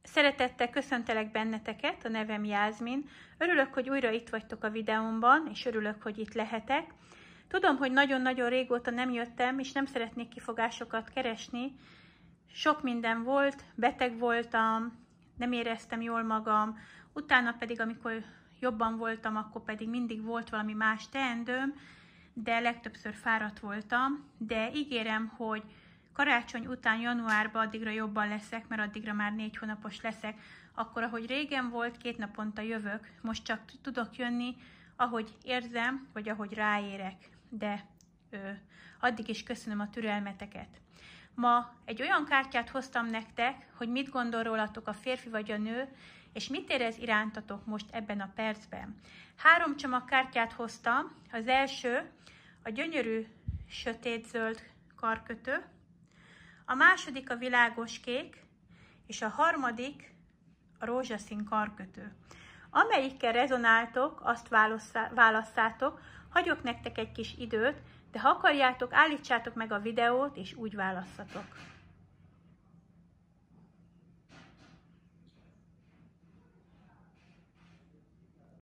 Szeretettel köszöntelek benneteket, a nevem Jászmin. Örülök, hogy újra itt vagytok a videómban, és örülök, hogy itt lehetek. Tudom, hogy nagyon-nagyon régóta nem jöttem, és nem szeretnék kifogásokat keresni. Sok minden volt, beteg voltam, nem éreztem jól magam, utána pedig, amikor jobban voltam, akkor pedig mindig volt valami más teendőm, de legtöbbször fáradt voltam, de ígérem, hogy karácsony után, januárban addigra jobban leszek, mert addigra már 4 hónapos leszek. Akkor, ahogy régen volt, 2 naponta jövök. Most csak tudok jönni, ahogy érzem, vagy ahogy ráérek. De addig is köszönöm a türelmeteket. Ma egy olyan kártyát hoztam nektek, hogy mit gondol rólatok a férfi vagy a nő, és mit érez irántatok most ebben a percben. 3 csomag kártyát hoztam. Az első a gyönyörű sötétzöld karkötő, a második a világos kék, és a harmadik a rózsaszín karkötő. Amelyikkel rezonáltok, azt válasszátok, hagyok nektek egy kis időt, de ha akarjátok, állítsátok meg a videót, és úgy válasszatok.